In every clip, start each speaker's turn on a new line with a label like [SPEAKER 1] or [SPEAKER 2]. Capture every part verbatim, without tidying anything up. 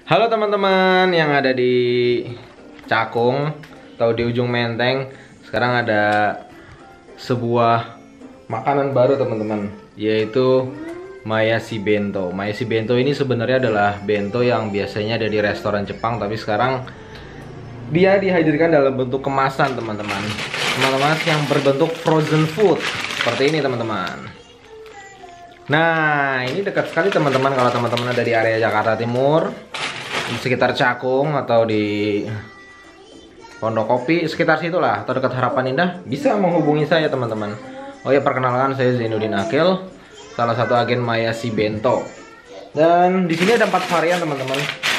[SPEAKER 1] Halo teman-teman yang ada di Cakung atau di ujung Menteng. Sekarang ada sebuah makanan baru teman-teman, yaitu Mayashi Bento. Mayashi Bento ini sebenarnya adalah bento yang biasanya ada di restoran Jepang, tapi sekarang dia dihadirkan dalam bentuk kemasan teman-teman. Teman-teman yang berbentuk frozen food seperti ini teman-teman. Nah, ini dekat sekali teman-teman kalau teman-teman ada di area Jakarta Timur, di sekitar Cakung atau di Pondokopi, sekitar situlah, atau dekat Harapan Indah, bisa menghubungi saya teman-teman. Oh ya, perkenalkan, saya Zainuddin Akil, salah satu agen Mayashi Bento. Dan di sini ada empat varian teman-teman.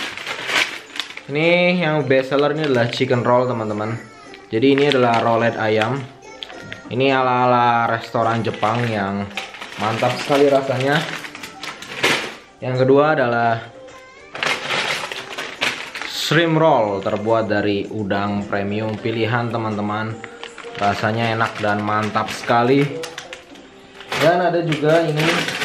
[SPEAKER 1] Ini yang best seller ini adalah chicken roll teman-teman. Jadi ini adalah rolled ayam. Ini ala-ala restoran Jepang yang mantap sekali rasanya. Yang kedua adalah shrimp roll, terbuat dari udang premium pilihan teman-teman. Rasanya enak dan mantap sekali. Dan ada juga ini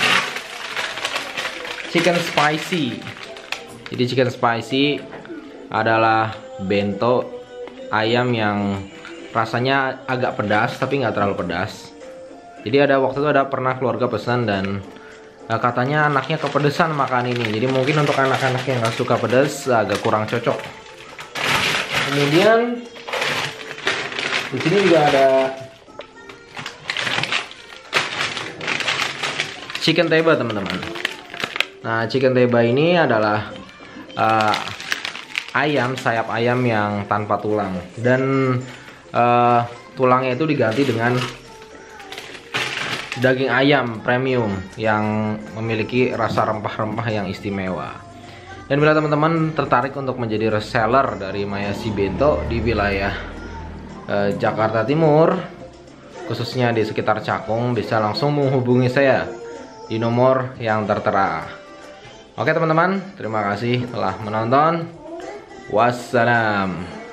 [SPEAKER 1] chicken spicy. Jadi chicken spicy adalah bento ayam yang rasanya agak pedas tapi nggak terlalu pedas. Jadi ada waktu itu ada pernah keluarga pesan dan uh, katanya anaknya kepedesan makan ini. Jadi mungkin untuk anak-anak yang nggak suka pedas agak kurang cocok. Kemudian di sini juga ada chicken teba teman-teman. Nah, chicken teba ini adalah uh, ayam, sayap ayam yang tanpa tulang, dan uh, tulangnya itu diganti dengan daging ayam premium yang memiliki rasa rempah-rempah yang istimewa. Dan bila teman-teman tertarik untuk menjadi reseller dari Mayashi Bento di wilayah eh, Jakarta Timur, khususnya di sekitar Cakung, bisa langsung menghubungi saya di nomor yang tertera. Oke teman-teman, terima kasih telah menonton. Wassalam.